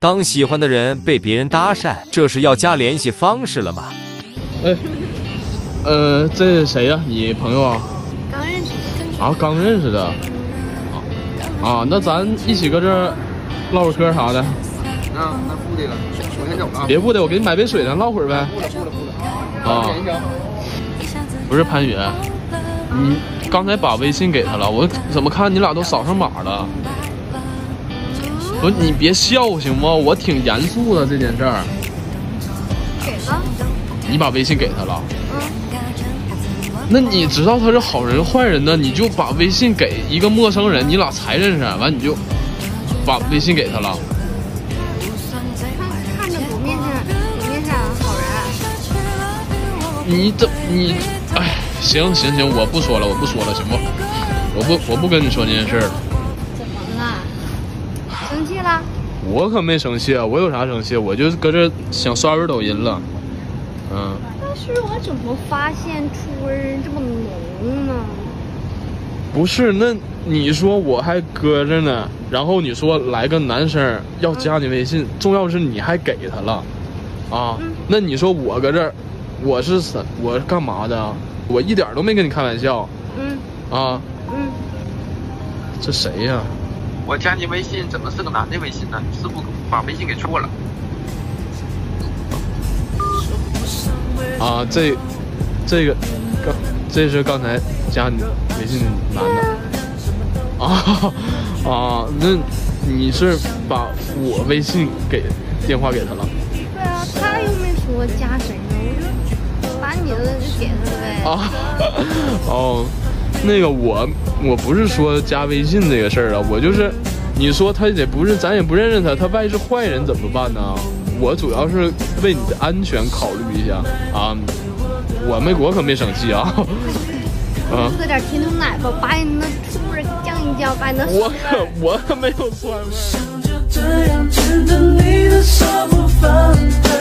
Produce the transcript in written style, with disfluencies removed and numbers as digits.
当喜欢的人被别人搭讪，这是要加联系方式了吗？ 哎，这谁呀？你朋友啊？ 刚认识的。 啊，刚认识的。啊，那咱一起搁这儿唠会儿嗑啥的。 那不的了，我先走了。 别不的，我给你买杯水，咱唠会儿呗。 不了。啊。 不是潘宇，你刚才把微信给他了，我怎么看你俩都扫上码了？不，你别笑行吗？我挺严肃的这件事儿。 给了。 你把微信给他了？那你知道他是好人坏人呢？你就把微信给一个陌生人，你俩才认识，完你就把微信给他了。 看着不面上好人。 你，哎，行，我不说了，行不？我不跟你说这件事了。 怎么了？生气了？ 我可没生气，我有啥生气？我就搁这想刷会抖音了。 但是我怎么发现初味这么浓呢？ 不是，那你说我还搁着呢，然后你说来个男生要加你微信，重要是你还给他了，啊？那你说我搁这儿，我干嘛的？我一点都没跟你开玩笑。这谁呀？ 我加你微信怎么是个男的微信呢？你是不是把微信给错了？ 啊，这是刚才加你微信男的。那你是把我微信电话给他了？ 对啊，他又没说加谁呢，我就把你的就给他了呗。 那个我不是说加微信这个事儿啊，我就是你说他也不是，咱也不认识他，他万一是坏人怎么办呢？我主要是为你的安全考虑一下啊，我可没生气啊。 喝点甜牛奶吧，把你那醋味降一降，把你那我可没有酸味。